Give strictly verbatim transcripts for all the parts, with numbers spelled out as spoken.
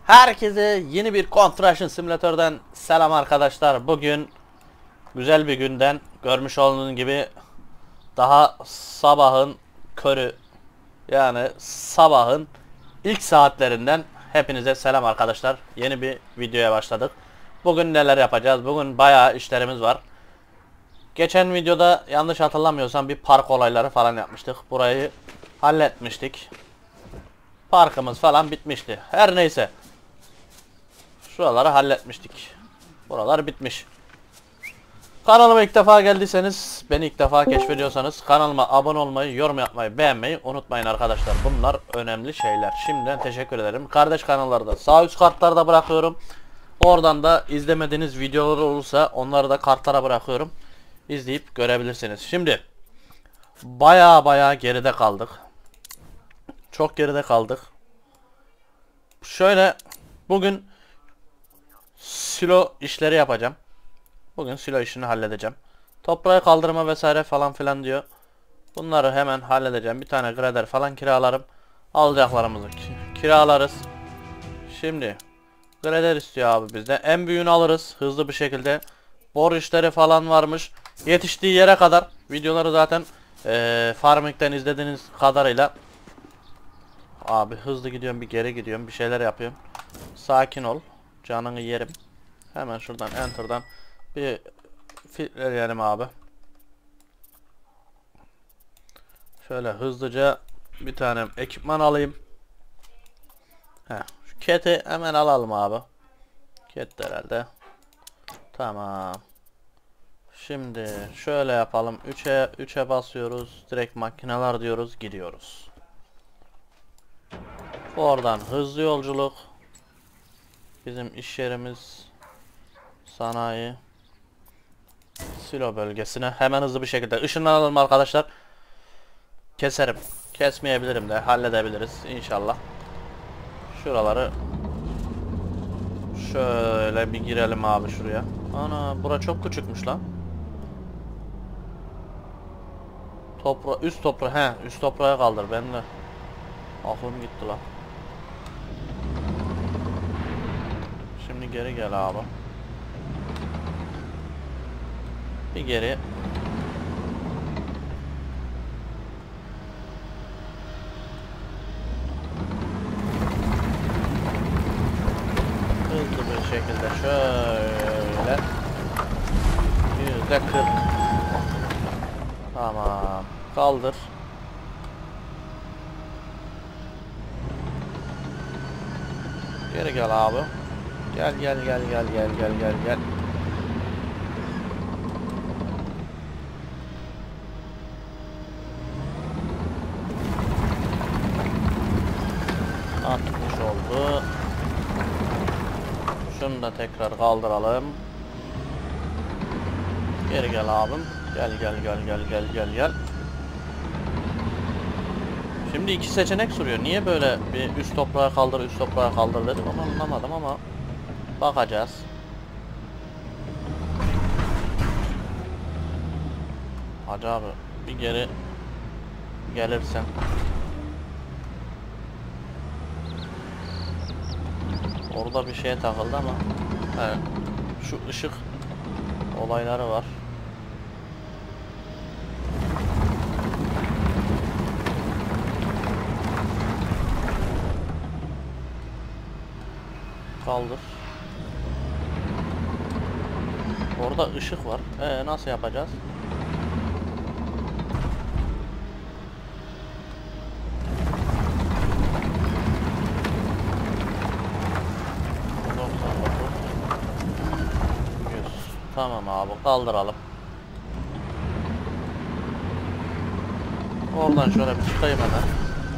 Herkese yeni bir Construction Simulator'dan selam arkadaşlar. Bugün güzel bir günden, görmüş olduğunuz gibi daha sabahın körü, yani sabahın ilk saatlerinden hepinize selam arkadaşlar. Yeni bir videoya başladık. Bugün neler yapacağız? Bugün bayağı işlerimiz var. Geçen videoda yanlış hatırlamıyorsam bir park olayları falan yapmıştık. Burayı halletmiştik. Parkımız falan bitmişti. Her neyse. Şuraları halletmiştik. Buralar bitmiş. Kanalıma ilk defa geldiyseniz, beni ilk defa keşfediyorsanız kanalıma abone olmayı, yorum yapmayı, beğenmeyi unutmayın arkadaşlar. Bunlar önemli şeyler. Şimdiden teşekkür ederim. Kardeş kanallarda sağ üst kartlarda bırakıyorum. Oradan da izlemediğiniz videolar olursa onları da kartlara bırakıyorum. İzleyip görebilirsiniz. Şimdi baya baya geride kaldık. Çok geride kaldık. Şöyle bugün silo işleri yapacağım. Bugün silo işini halledeceğim. Toprağı kaldırma vesaire falan filan diyor. Bunları hemen halledeceğim. Bir tane grader falan kiralarım. Alacaklarımızı kiralarız. Şimdi grader istiyor abi bizde. En büyüğünü alırız hızlı bir şekilde. Bor işleri falan varmış. Yetiştiği yere kadar videoları zaten ee, Farming'den izlediğiniz kadarıyla. Abi hızlı gidiyorum, bir geri gidiyorum, bir şeyler yapıyorum. Sakin ol. Canını yerim. Hemen şuradan enter'dan bir filtreyelim abi. Şöyle hızlıca bir tane ekipman alayım. Heh, şu keti hemen alalım abi. Ket herhalde. Tamam. Şimdi şöyle yapalım. üçe üçe basıyoruz. Direkt makineler diyoruz, gidiyoruz. Oradan hızlı yolculuk. Bizim iş yerimiz sanayi silo bölgesine hemen hızlı bir şekilde ışınlanalım arkadaşlar. Keserim, kesmeyebilirim de, halledebiliriz inşallah. Şuraları şöyle bir girelim abi şuraya. Ana, bura çok küçükmüş lan. Topra üst toprağı, he üst toprağa kaldır, ben de aklım gitti lan. Şimdi geri gel abi. Bir geri. Hızlı bir şekilde şöyle. Yüzde kırk. Tamam. Kaldır. Geri gel abi. Gel gel gel gel gel gel gel gel. altmış oldu. Şunu da tekrar kaldıralım. Geri gel abim. Gel gel gel gel gel gel gel. Şimdi iki seçenek soruyor. Niye böyle bir üst toprağa kaldır, üst toprağa kaldır dedim, onu anlamadım ama bakacağız. Hacı abi bir geri gelirsen. Orada bir şeye takıldı ama he, şu ışık olayları var. Kaldır. Orada ışık var. Ee, nasıl yapacağız? Tamam abi, kaldıralım. Oradan şöyle bir çıkayım hemen.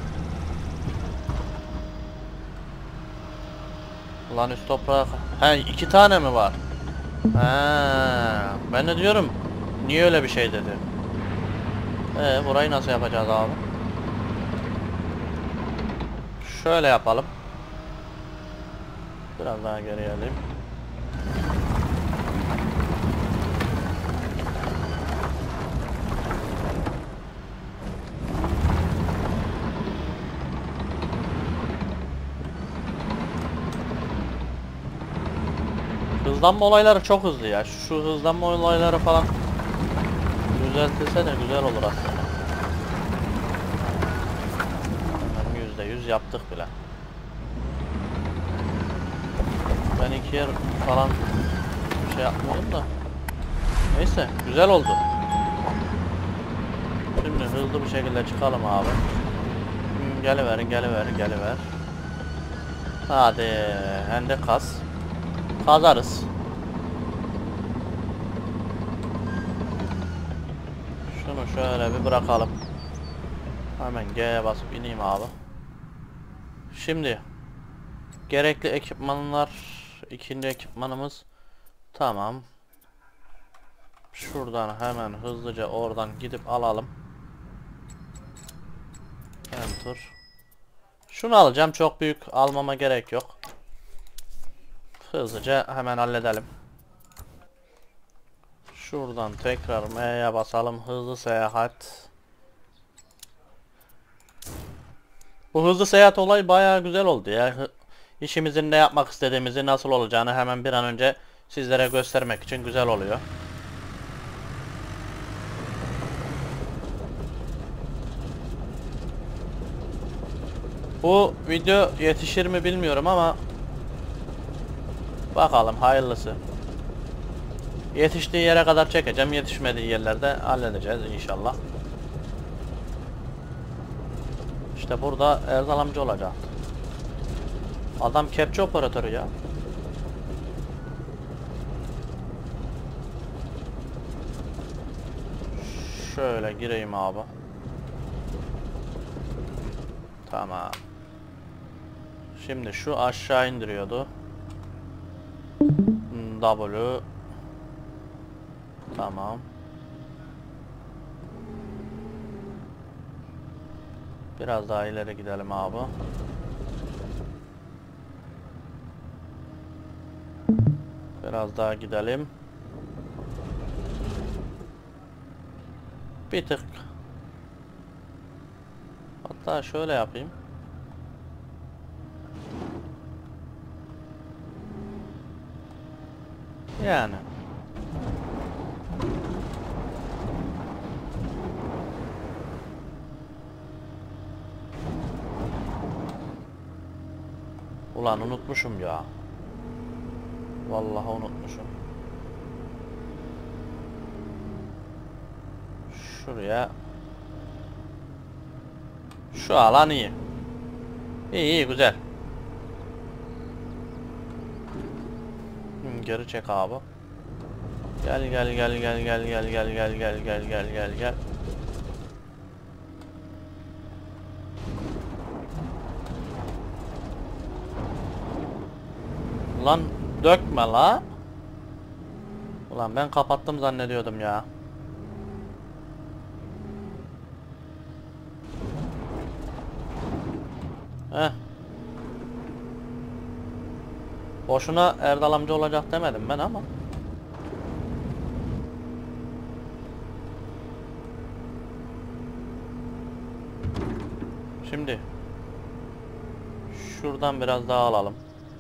Lan üst toprağa. He, iki tane mi var? He, ben de diyorum niye öyle bir şey dedi. Ee, burayı nasıl yapacağız abi? Şöyle yapalım. Biraz daha geriye alayım. Hızlanma olayları çok hızlı ya. Şu hızlanma olayları falan düzeltilse de güzel olur aslında. yüzde yüz yaptık bile. Ben iki yer falan şey yapmadım da. Neyse güzel oldu. Şimdi hızlı bir şekilde çıkalım abi. Hmm, geliver geliver geliver. Hadi hem de kaz. Kazarız. Şunu şöyle bir bırakalım. Hemen G'ye basıp ineyim abi. Şimdi gerekli ekipmanlar, ikinci ekipmanımız tamam. Şuradan hemen hızlıca oradan gidip alalım. Enter. Şunu alacağım, çok büyük almama gerek yok. Hızlıca hemen halledelim. Şuradan tekrar M'ye basalım, hızlı seyahat. Bu hızlı seyahat olayı bayağı güzel oldu ya. İşimizin ne yapmak istediğimizi, nasıl olacağını hemen bir an önce sizlere göstermek için güzel oluyor. Bu video yetişir mi bilmiyorum ama bakalım hayırlısı. Yetiştiği yere kadar çekeceğim. Yetişmediği yerlerde halledeceğiz inşallah. İşte burada Erdal amca olacak. Adam kepçe operatörü ya. Şöyle gireyim abi. Tamam. Şimdi şu aşağı indiriyordu. W. Tamam. Biraz daha ileri gidelim abi. Biraz daha gidelim. Bir tık. Hatta şöyle yapayım. Yani. Ulan unutmuşum ya. Vallahi unutmuşum. Şuraya. Şu alan iyi. İyi iyi güzel. Geri çek abi. Gel gel gel gel gel gel gel gel gel gel gel gel gel. Lan dökme la. Ulan ben kapattım zannediyordum ya. Heh. Boşuna Erdal amca olacak demedim ben ama. Şimdi şuradan biraz daha alalım.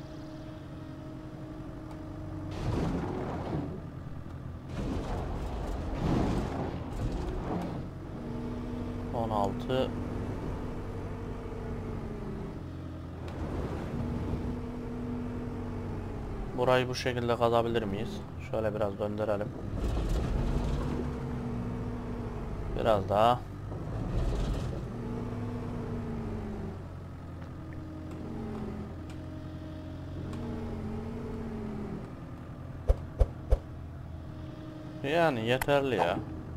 on altı. Burayı bu şekilde kazabilir miyiz? Şöyle biraz döndürelim. Biraz daha. Yani yeterli ya.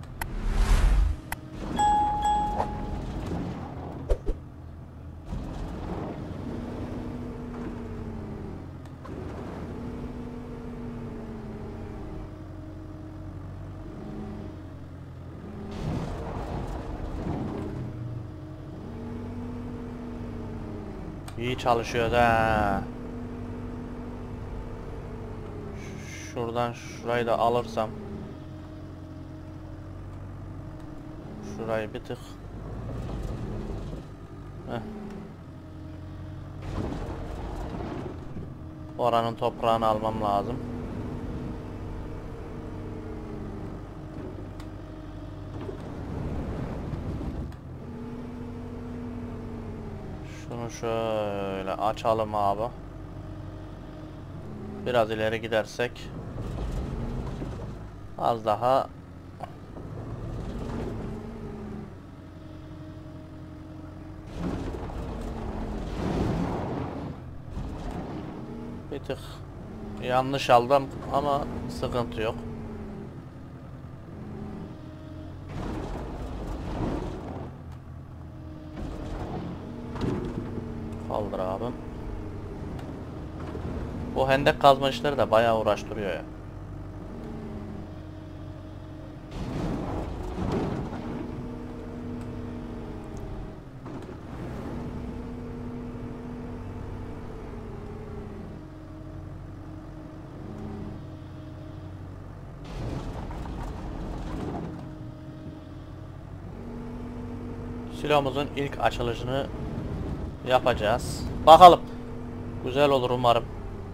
İyi çalışıyor da. Şuradan şurayı da alırsam. Şurayı bir tık. Heh. Oranın toprağını almam lazım. şöyle açalım abi. Biraz ileri gidersek az daha bir tık yanlış aldım ama sıkıntı yok. Kaldır abim. Bu hendek kazma işleri de bayağı uğraştırıyor ya. Silomuzun ilk açılışını yapacağız. Bakalım. Güzel olur umarım.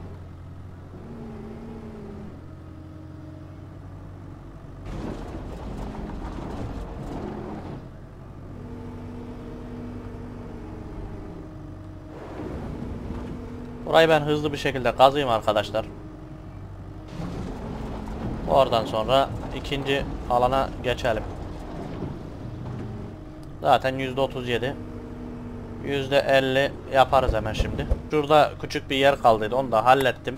Burayı ben hızlı bir şekilde kazıyım arkadaşlar. Oradan sonra ikinci alana geçelim. Zaten yüzde otuz yedi. yüzde elli yaparız hemen şimdi. Şurada küçük bir yer kaldıydı. Onu da hallettim.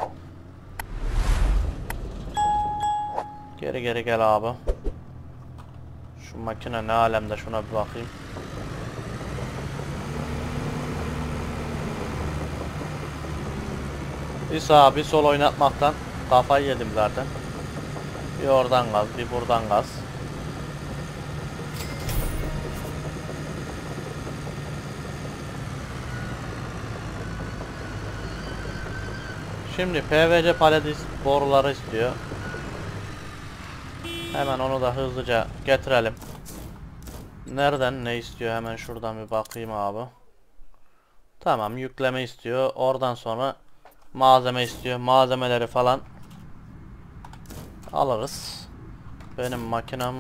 Geri geri gel abi. Şu makine ne alemde, şuna bir bakayım. Bir sağ bir sol oynatmaktan kafayı yedim zaten. Bir oradan gaz, bir buradan gaz. Şimdi P V C palet boruları istiyor. Hemen onu da hızlıca getirelim. Nereden ne istiyor? Hemen şuradan bir bakayım abi. Tamam, yükleme istiyor. Oradan sonra malzeme istiyor. Malzemeleri falan alırız. Benim makinem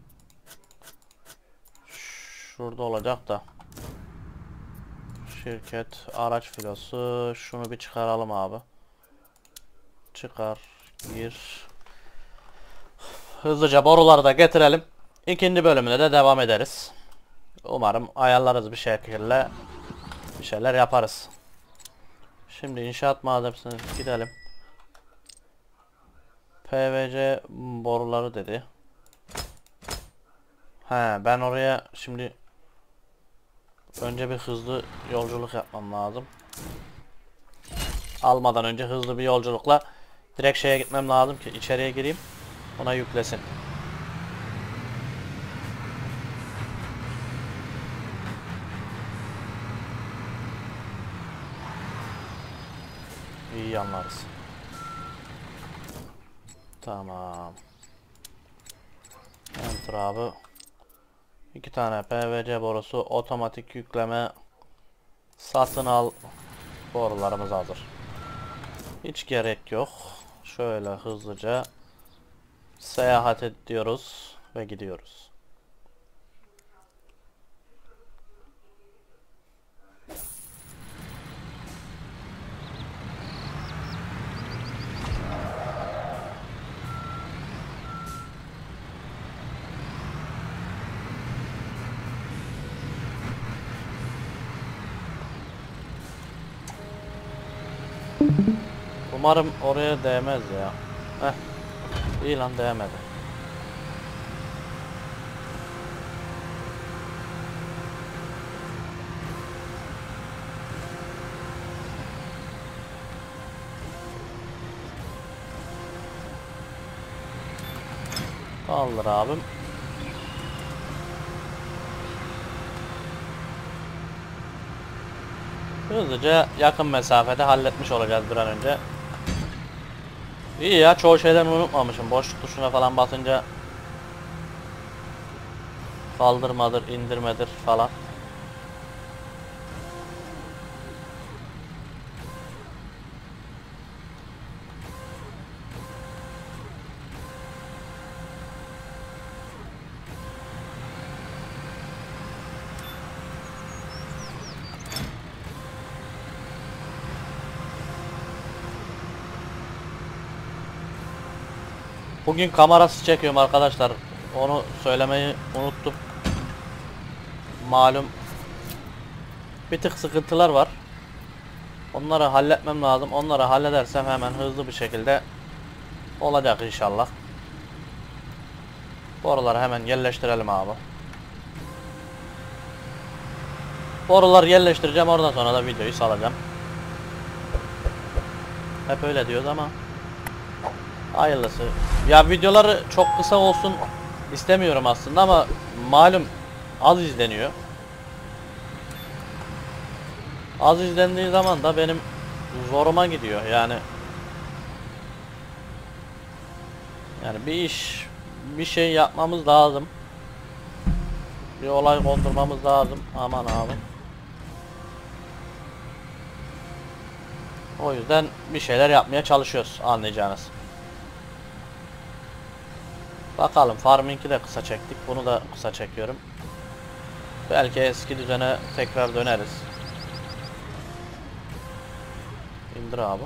şurada olacak da. Şirket araç filosu. Şunu bir çıkaralım abi. Çıkar, gir. Hızlıca boruları da getirelim. İkinci bölümüne de devam ederiz. Umarım ayarlarız bir şekilde. Bir şeyler yaparız. Şimdi inşaat malzemesine gidelim. P V C boruları dedi. He, ben oraya şimdi önce bir hızlı yolculuk yapmam lazım. Almadan önce hızlı bir yolculukla direkt şeye gitmem lazım ki içeriye gireyim. Ona yüklesin. İyi anlarız. Tamam. Enter abi. İki tane P V C borusu, otomatik yükleme, satın al borularımız hazır. Hiç gerek yok. Şöyle hızlıca seyahat ediyoruz ve gidiyoruz. Umarım oraya değmez ya. Heh. İyi lan, değmedi. Kaldır abim. Hızlıca yakın mesafede halletmiş olacağız bir an önce. İyi ya, çoğu şeyden unutmamışım. Boşluk tuşuna falan basınca kaldırmadır, indirmedir falan. Bugün kamerası çekiyorum arkadaşlar. Onu söylemeyi unuttum. Malum bir tık sıkıntılar var. Onları halletmem lazım. Onları halledersem hemen hızlı bir şekilde olacak inşallah. Boruları hemen yerleştirelim abi. Boruları yerleştireceğim, oradan sonra da videoyu salacağım. Hep öyle diyoruz ama hayırlısı. Ya videoları çok kısa olsun istemiyorum aslında ama malum az izleniyor. Az izlendiği zaman da benim zoruma gidiyor yani. Yani bir iş, bir şey yapmamız lazım. Bir olay kondurmamız lazım. Aman abi. O yüzden bir şeyler yapmaya çalışıyoruz, anlayacağınız. Bakalım, Farming'i de kısa çektik. Bunu da kısa çekiyorum. Belki eski düzene tekrar döneriz. İndir abi.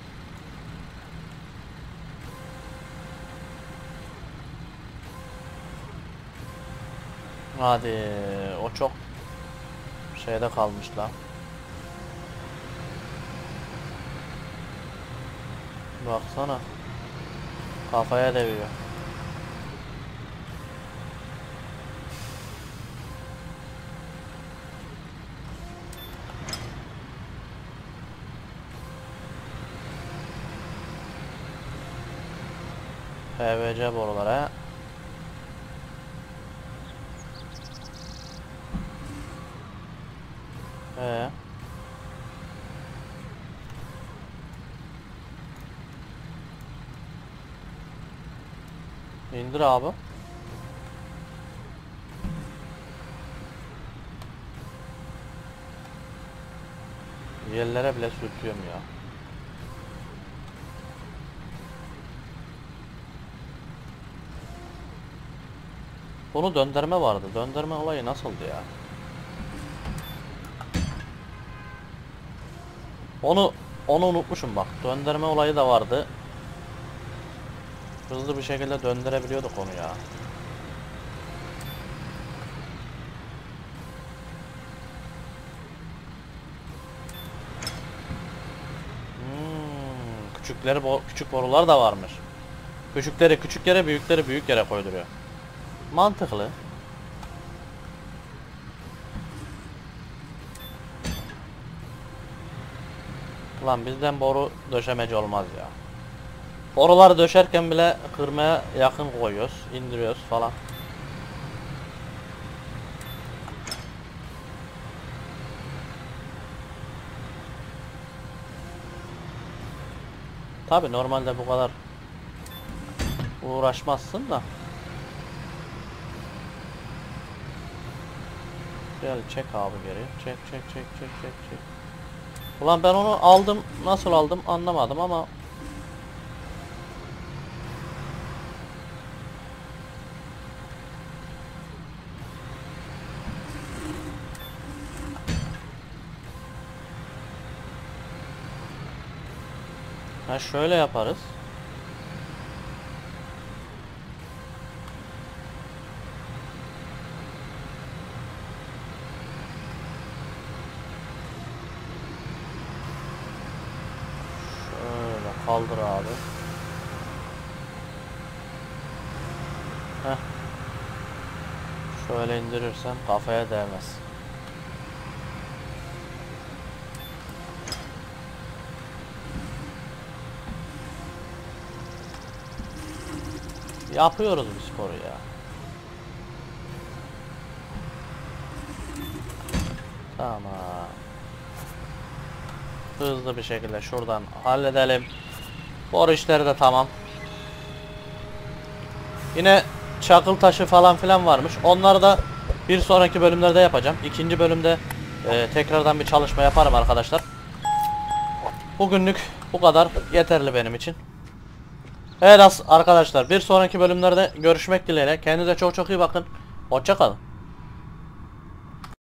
Hadi, o çok şeyde kalmış lan. Baksana. Kafaya değiyor. P V C borulara. Ee. İndir abi. Yerlere bile sürtüyorum ya. Bunu döndürme vardı. Döndürme olayı nasıldı ya? Onu onu unutmuşum bak. Döndürme olayı da vardı. Hızlı bir şekilde döndürebiliyorduk onu ya. Hmm, küçükleri bo küçük borular da varmış. Küçükleri küçük yere, büyükleri büyük yere koyduruyor. Mantıklı. Lan bizden boru döşemeci olmaz ya. Boruları döşerken bile kırmaya yakın koyuyoruz, indiriyoruz falan. Tabi normalde bu kadar uğraşmazsın da. Gel çek abi geri. Çek çek çek çek çek çek. Ulan ben onu aldım, nasıl aldım anlamadım ama ha şöyle yaparız. Şöyle kaldır abi. Heh. Şöyle indirirsem kafaya değmez. Yapıyoruz bu sporu ya. Tamam. Hızlı bir şekilde şuradan halledelim. Boru işleri de tamam. Yine çakıl taşı falan filan varmış. Onları da bir sonraki bölümlerde yapacağım. İkinci bölümde e, tekrardan bir çalışma yaparım arkadaşlar. Bugünlük bu kadar yeterli benim için. Evet arkadaşlar, bir sonraki bölümlerde görüşmek dileğiyle. Kendinize çok çok iyi bakın. Hoşça kalın.